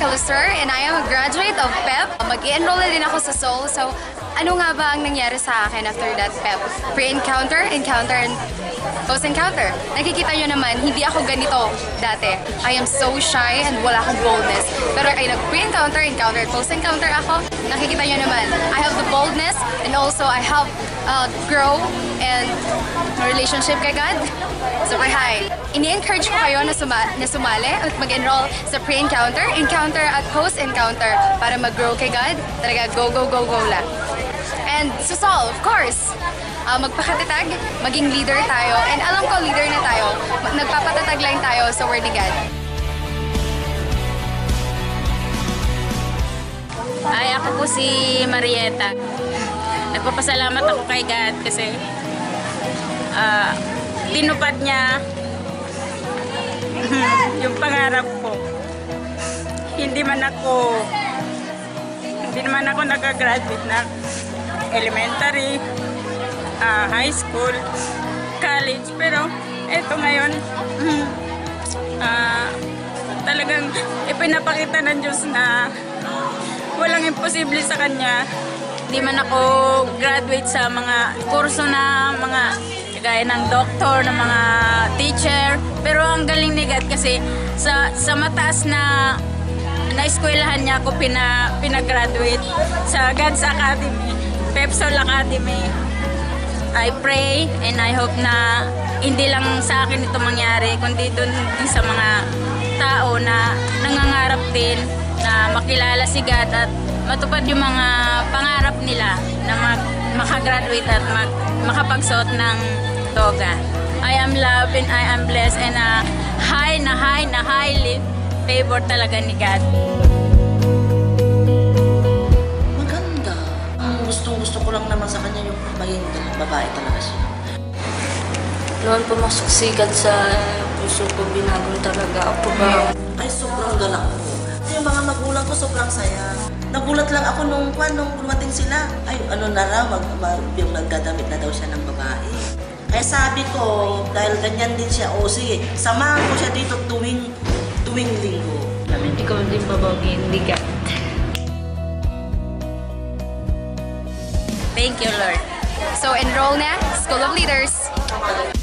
Caluster and I am a graduate of PEP. Mag-enroll na din ako sa Seoul. So, ano nga ba ang nangyari sa akin after that PEP? Pre-encounter, encounter, and post-encounter. Nakikita nyo naman, hindi ako ganito dati. I am so shy and wala akong boldness. Pero ay nag-pre-encounter, encounter, post-encounter ako. Nakikita nyo naman, I have the boldness and also I have grow and relationship kay God. Super high. Ini-encourage ko kayo na sumali at mag-enroll sa pre-encounter, encounter at post-encounter para mag-grow kay God. Talaga go, go, go, go lang. And sa Seoul, of course, magpakatatag, maging leader tayo. And alam ko, leader na tayo. Nagpapatatag lang tayo sa Word ni God. Ay, ako po si Marieta. Nagpapasalamat ako kay God kasi tinupad niya yung pangarap ko. Hindi naman ako nakagraduate na elementary, high school, college. Pero eto ngayon, talagang ipinapakita ng Diyos na walang imposible sa Kanya. Hindi man ako graduate sa mga kurso na mga gaya ng doktor, ng mga teacher. Pero ang galing ni God kasi sa mataas na eskwelahan niya ako pinagraduate sa God's Academy, Pepsol Academy. I pray and I hope na hindi lang sa akin ito mangyari, kundi doon din sa mga tao na nangangarap din na makilala si God at matupad yung mga pangarap nila na makagraduate at makapagsuot ng toga. I am loved and I am blessed and highly favored talaga ni God. Maganda. Ang gusto ko lang naman sa kanya yung maging babae talaga siya. Noon pumasok si God sa puso ko, binagong talaga ako ba? Ay, sobrang galak ko. Yung mga magulang ko sobrang saya. Nagulat lang ako nung dumating sila. Ay, ano na raw, yung nagdadamit na daw siya ng babae. Kaya sabi ko, dahil ganyan din siya, o sige, samahan ko siya dito tuwing linggo. Ikaw din babagin, hindi ka. Thank you, Lord. So enroll na, School of Leaders.